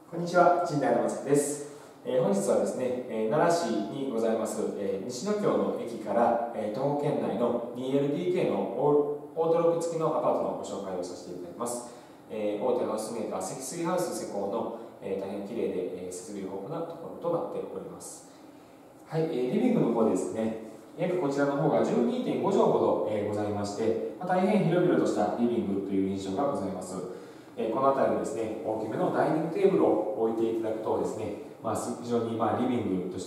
こんにちは、陣内の松です。本日はですね、奈良市にございます、西野京の駅から、徒歩圏内の 2LDK のオートロック付きのアパートのご紹介をさせていただきます。大手ハウスメーカー積水ハウス施工の、大変綺麗で、設備豊富なところとなっております。はい、リビングの方ですね、約こちらの方が 12.5 畳ほど、ございまして、大変広々としたリビングという印象がございます。この辺りにですね、大きめのダイニングテーブルを置いていただくとですね、非常にリビングとして、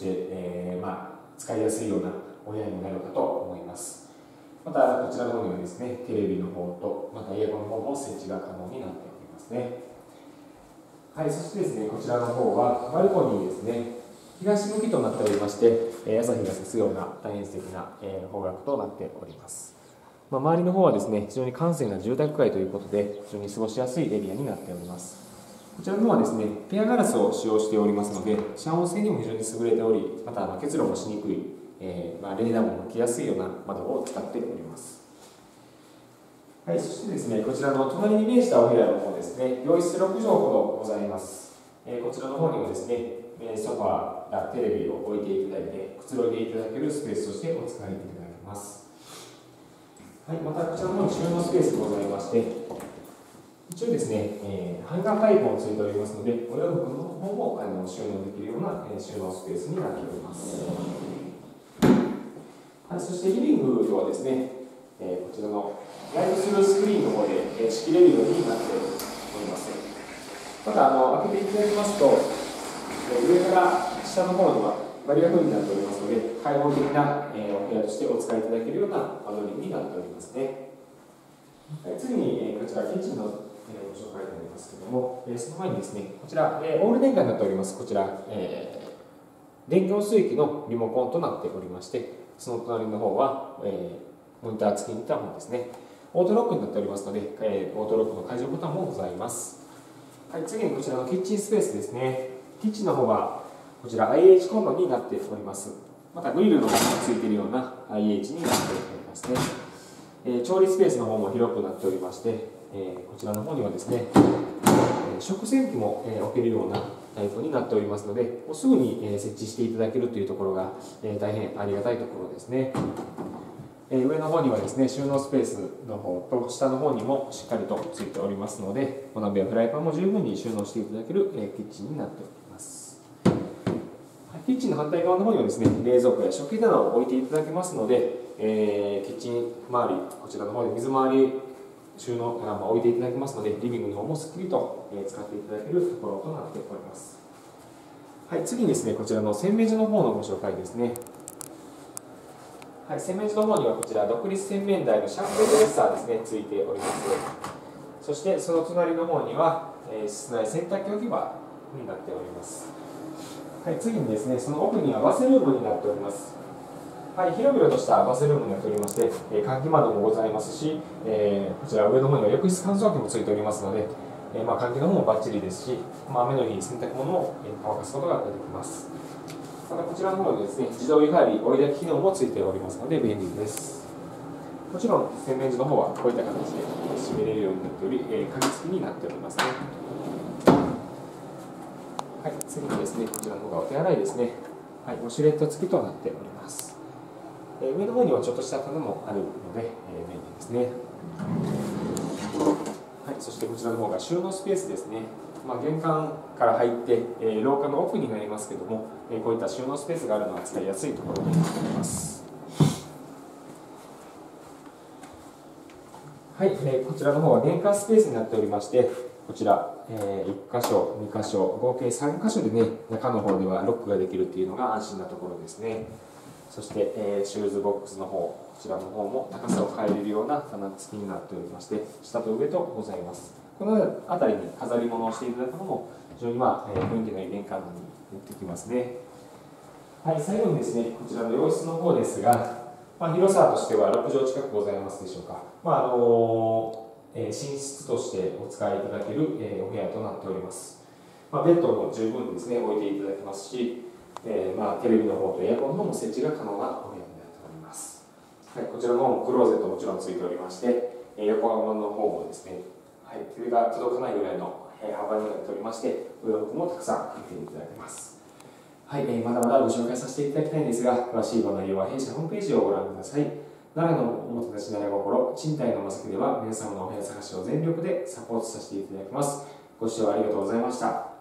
使いやすいようなお部屋になるかと思います。またこちらの方にはですね、テレビの方とまたエアコンの方も設置が可能になっておりますね。はい、そしてですね、こちらの方はバルコニーですね、東向きとなっておりまして、朝日が差すような大変素敵な方角となっております。周りの方はですね、非常に閑静な住宅街ということで、非常に過ごしやすいエリアになっております。こちらの方はですね、ペアガラスを使用しておりますので、遮音性にも非常に優れており、また結露もしにくい、レーダーも向きやすいような窓を使っております。はい、そしてですね、こちらの隣に面したお部屋の方ですね、洋室6畳ほどございます。こちらの方にもですね、ソファーやテレビを置いていただいて、くつろいでいただけるスペースとしてお使いいただけます。はい、またこちらの方に収納スペースございまして、一応ですね、ハンガーパイプもついておりますので、お洋服の方も収納できるような収納スペースになっております。はい、そしてリビングはですね、こちらのライトスルースクリーンの方で仕切れるようになっております。また開けていただきますと、上から下の方にはバリアフリーになっておりますので、開放的なお部屋としてお使いいただけるような間取りになっておりますね。次にこちらキッチンのご紹介になりますけれども、その前にですね、こちらオール電化になっております。こちら電気温水器のリモコンとなっておりまして、その隣の方はモニター付きインターホンですね。オートロックになっておりますので、オートロックの解除ボタンもございます。はい、次にこちらのキッチンスペースですね。キッチンの方はこちら IH コンロになっております。またグリルの方がついているような IH になっておりますね。調理スペースの方も広くなっておりまして、こちらの方にはですね、食洗機も置けるようなタイプになっておりますので、すぐに設置していただけるというところが大変ありがたいところですね。上の方にはですね、収納スペースの方と下の方にもしっかりとついておりますので、お鍋やフライパンも十分に収納していただけるキッチンになっております。キッチンの反対側の方にはですね、冷蔵庫や食器棚を置いていただけますので、キッチン周り、こちらの方で水回り収納棚も置いていただけますので、リビングの方もすっきりと使っていただけるところとなっております。はい、次にですね、こちらの洗面所の方のご紹介ですね。はい、洗面所の方にはこちら独立洗面台のシャンプードレッサーですね、ついております。そしてその隣の方には、室内洗濯機置き場になっております。はい、次にですね、その奥にはバスルームになっております。はい、広々としたバスルームになっておりまして、換気窓もございますし、こちら上の方には浴室乾燥機もついておりますので、換気の方もバッチリですし、雨の日に洗濯物を乾かすことができます。またこちらの方にですね、自動湯入り追い焚き機能もついておりますので便利です。もちろん洗面所の方はこういった形で閉めれるようになっており、鍵付きになっておりますね。はい、次にですね、こちらの方がお手洗いですね。はい、ウォシュレット付きとなっております。上の方にはちょっとした棚もあるので、便利ですね。はい、そしてこちらの方が収納スペースですね。玄関から入って、廊下の奥になりますけども、こういった収納スペースがあるのは使いやすいところになっております。はい、こちらの方は玄関スペースになっておりまして、こちら、1箇所、2箇所、合計3箇所でね、中の方ではロックができるっていうのが安心なところですね。そして、シューズボックスの方、こちらの方も高さを変えれるような棚付きになっておりまして、下と上とございます。この辺りに飾り物をしていただくのも非常に雰囲気のいい玄関になってきますね。はい、最後にですね、こちらの洋室の方ですが、広さとしては6畳近くございますでしょうか。寝室としてお使いいただけるお部屋となっております。ベッドも十分ですね、置いていただけますし、テレビの方とエアコンの方も設置が可能なお部屋になっております。はい、こちらの方もクローゼットもちろんついておりまして、横浜の方もですね、手が届かないぐらいの幅になっておりまして、お洋服もたくさん見ていただけます。はい、まだまだご紹介させていただきたいんですが、詳しいご内容は弊社ホームページをご覧ください。奈良のおもてなし習い心、賃貸のまさきでは、皆様のお部屋探しを全力でサポートさせていただきます。ご視聴ありがとうございました。